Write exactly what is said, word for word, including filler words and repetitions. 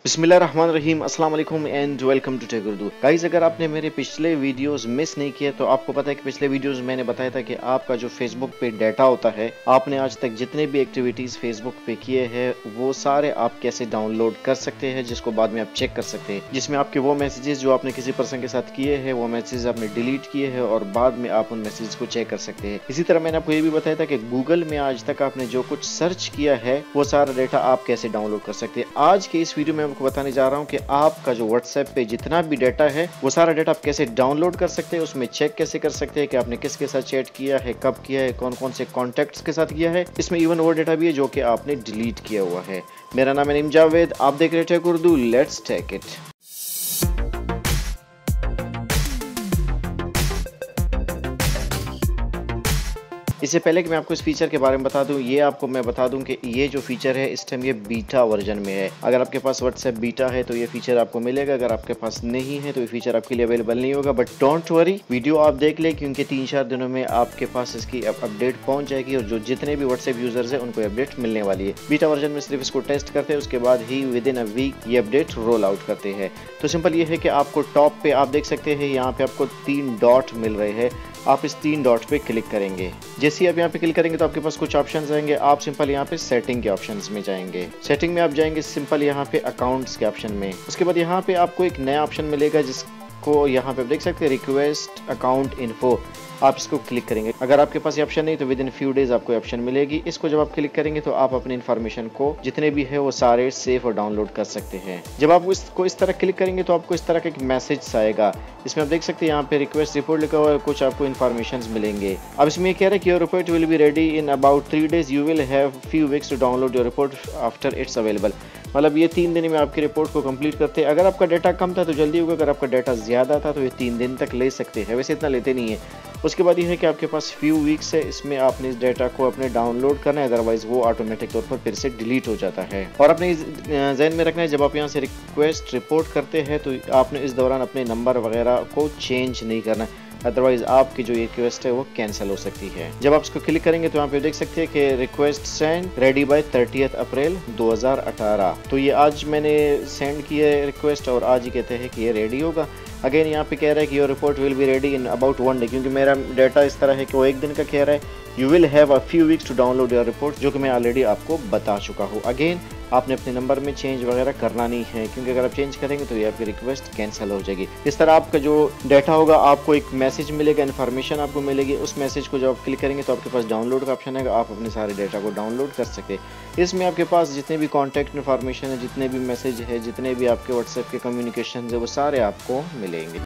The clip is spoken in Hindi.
बिस्मिल्लाहिर्रहमानिर्रहीम, अस्सलाम वालेकुम and welcome to tech Urdu. Guys, अगर आपने मेरे पिछले वीडियोस मिस नहीं किए तो आपको पता है कि पिछले वीडियोस मैंने बताया था कि आपका जो फेसबुक पे डाटा होता है, आपने आज तक जितने भी एक्टिविटीज़ फेसबुक पे किए हैं वो सारे आप कैसे डाउनलोड कर सकते हैं, जिसको बाद में आप चेक कर सकते हैं, जिसमें आपके वो मैसेजेस जो आपने किसी पर्सन के साथ किए हैं वो मैसेज आपने डिलीट किए हैं और बाद में आप उन मैसेज को चेक कर सकते हैं। इसी तरह मैंने आपको ये भी बताया था कि गूगल में आज तक आपने जो कुछ सर्च किया है वो सारा डाटा आप कैसे डाउनलोड कर सकते हैं। आज के इस वीडियो में आपको बताने जा रहा हूं कि आपका जो व्हाट्सएप पे जितना भी डाटा है वो सारा डाटा आप कैसे डाउनलोड कर सकते हैं, उसमें चेक कैसे कर सकते हैं कि आपने किसके साथ चैट किया है, कब किया है, कौन कौन से कॉन्टैक्ट्स के साथ किया है। इसमें इवन वो डाटा भी है जो कि आपने डिलीट किया हुआ है। मेरा नाम है नीम जावेद, आप देख रहे थे उर्दू, लेट्स टेक इट। इससे पहले कि मैं आपको इस फीचर के बारे में बता दूं, ये आपको मैं बता दूं कि ये जो फीचर है इस टाइम ये बीटा वर्जन में है। अगर आपके पास व्हाट्सएप बीटा है तो ये फीचर आपको मिलेगा, अगर आपके पास नहीं है तो ये फीचर आपके लिए अवेलेबल नहीं होगा। बट डोंट वरी, वीडियो आप देख ले क्योंकि तीन चार दिनों में आपके पास इसकी अपडेट पहुंच जाएगी और जो जितने भी व्हाट्सएप यूजर्स है उनको अपडेट मिलने वाली है। बीटा वर्जन में सिर्फ इसको टेस्ट करते हैं, उसके बाद ही विद इन अ वीक ये अपडेट रोल आउट करते हैं। तो सिंपल ये है कि आपको टॉप पे आप देख सकते हैं, यहाँ पे आपको तीन डॉट मिल रहे हैं। आप इस तीन डॉट पे क्लिक करेंगे। जैसे ही आप यहाँ पे क्लिक करेंगे तो आपके पास कुछ ऑप्शंस आएंगे। आप सिंपल यहाँ पे सेटिंग के ऑप्शंस में जाएंगे। सेटिंग में आप जाएंगे सिंपल यहाँ पे अकाउंट्स के ऑप्शन में। उसके बाद यहाँ पे आपको एक नया ऑप्शन मिलेगा जिसको यहाँ पे आप देख सकते हैं, रिक्वेस्ट अकाउंट इन्फो। आप इसको क्लिक करेंगे। अगर आपके पास ये ऑप्शन नहीं तो विद इन फ्यू डेज आपको ऑप्शन मिलेगी। इसको जब आप क्लिक करेंगे तो आप अपनी इन्फॉर्मेशन को जितने भी है वो सारे सेव और डाउनलोड कर सकते हैं। जब आप इसको इस तरह क्लिक करेंगे तो आपको इस तरह का एक मैसेज आएगा। इसमें आप देख सकते हैं यहाँ पे रिक्वेस्ट रिपोर्ट लिखा हुआ है, कुछ आपको इन्फॉर्मेशन मिलेंगे। अब इसमें ये कह रहा है कि your report will be ready in about three days, you will have few weeks to download your report after it's available. मतलब ये तीन दिन में आपकी रिपोर्ट को कंप्लीट करते हैं। अगर आपका डाटा कम था तो जल्दी होगा, अगर आपका डाटा ज़्यादा था तो ये तीन दिन तक ले सकते हैं, वैसे इतना लेते नहीं है। उसके बाद ये है कि आपके पास फ्यू वीक्स है, इसमें आपने इस डाटा को अपने डाउनलोड करना है, अदरवाइज वो ऑटोमेटिक तौर पर फिर से डिलीट हो जाता है। और अपने जहन में रखना है, जब आप यहाँ से रिक्वेस्ट रिपोर्ट करते हैं तो आपने इस दौरान अपने नंबर वगैरह को चेंज नहीं करना है, अदरवाइज आपकी जो रिक्वेस्ट है वो कैंसिल हो सकती है। जब आप इसको क्लिक करेंगे तो यहाँ पे देख सकते हैं कि request send ready by thirtieth April दो हज़ार अठारह। तो ये आज मैंने सेंड किया है रिक्वेस्ट और आज ही कहते हैं कि ये रेडी होगा। अगेन यहाँ पे कह रहा है कि your report will be ready in about one day, क्योंकि मेरा डाटा इस तरह है कि वो एक दिन का कह रहा है। You will have a few weeks to download your report, जो कि मैं ऑलरेडी आपको बता चुका हूँ। अगेन आपने अपने नंबर में चेंज वगैरह करना नहीं है, क्योंकि अगर आप चेंज करेंगे तो ये आपकी रिक्वेस्ट कैंसिल हो जाएगी। इस तरह आपका जो डाटा होगा, आपको एक मैसेज मिलेगा, इन्फॉर्मेशन आपको मिलेगी। उस मैसेज को जब आप क्लिक करेंगे तो आपके पास डाउनलोड का ऑप्शन है, आप अपने सारे डाटा को डाउनलोड कर सकते। इसमें आपके पास जितने भी कॉन्टैक्ट इन्फॉर्मेशन है, जितने भी मैसेज है, जितने भी आपके व्हाट्सएप के कम्युनिकेशन है, वो सारे आपको मिलेंगे।